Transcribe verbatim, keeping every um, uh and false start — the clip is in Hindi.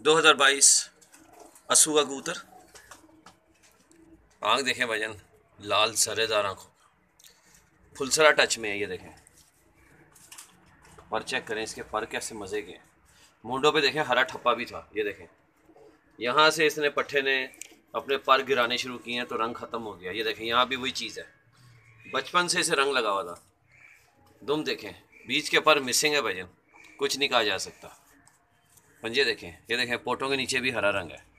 दो हज़ार बाईस असू का कबूतर। आँख देखें भाईजान, लाल सरेदार आँख, फुलसरा टच में है। ये देखें, पर चेक करें इसके पर कैसे मज़े के हैं। मुंडों पे देखें हरा ठप्पा भी था। ये देखें, यहाँ से इसने पट्ठे ने अपने पर गिराने शुरू किए हैं तो रंग ख़त्म हो गया। ये देखें, यहाँ भी वही चीज़ है, बचपन से इसे रंग लगा हुआ था। दुम देखें, बीच के पर मिसिंग है भाईजान, कुछ नहीं कहा जा सकता। पंजे देखें, ये देखें, पोटों के नीचे भी हरा रंग है।